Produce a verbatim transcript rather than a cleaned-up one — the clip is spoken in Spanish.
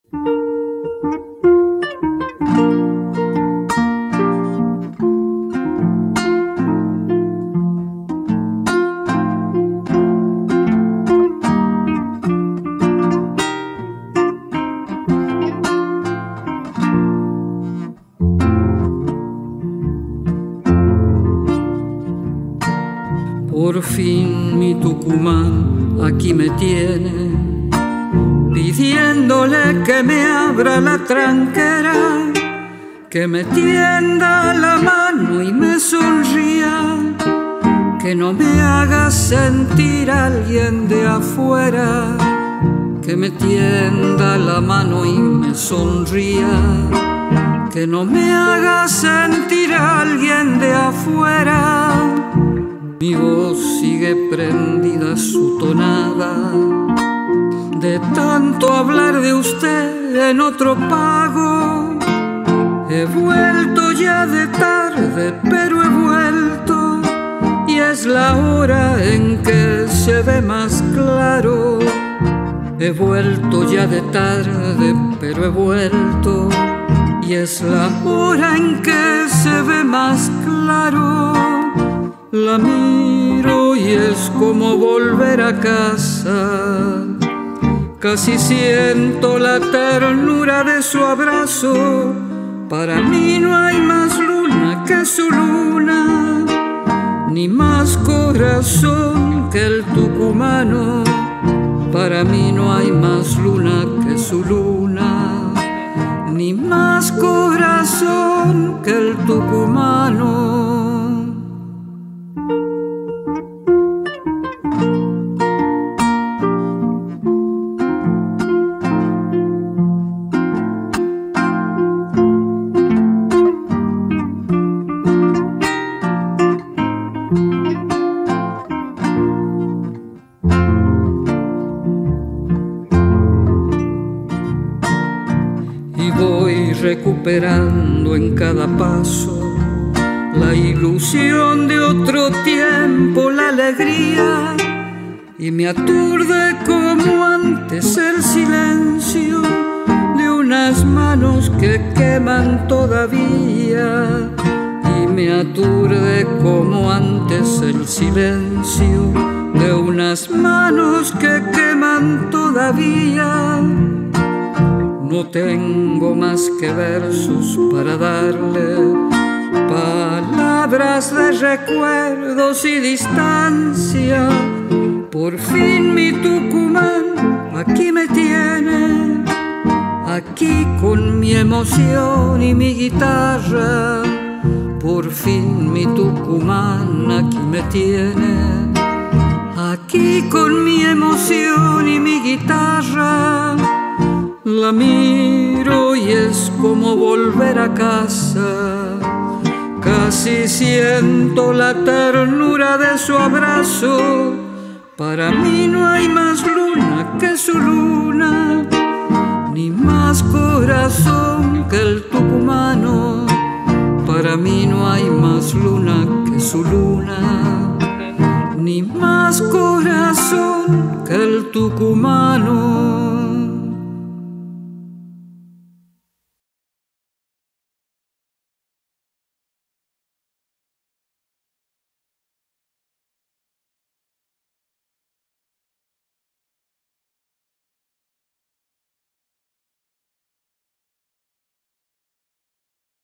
Por fin mi Tucumán aquí me tiene, pidiéndole que me abra la tranquera, que me tienda la mano y me sonría, que no me haga sentir a alguien de afuera, que me tienda la mano y me sonría, que no me haga sentir a alguien de afuera. Mi voz sigue prendida su tonada, de tanto hablar de usted en otro pago. He vuelto ya de tarde, pero he vuelto, y es la hora en que se ve más claro. He vuelto ya de tarde, pero he vuelto, y es la hora en que se ve más claro. La miro y es como volver a casa. Casi siento la ternura de su abrazo. Para mí no hay más luna que su luna, ni más corazón que el tucumano. Para mí no hay más luna que su luna, ni más corazón que el tucumano. Voy recuperando en cada paso la ilusión de otro tiempo, la alegría, y me aturde como antes el silencio de unas manos que queman todavía. Y me aturde como antes el silencio de unas manos que queman todavía. No tengo más que versos para darle, palabras de recuerdos y distancia. Por fin mi Tucumán aquí me tiene, aquí con mi emoción y mi guitarra. Por fin mi Tucumán aquí me tiene, aquí con mi emoción y mi guitarra. La miro y es como volver a casa. Casi siento la ternura de su abrazo. Para mí no hay más luna que su luna, ni más corazón que el tucumano. Para mí no hay más luna que su luna, ni más corazón que el tucumano.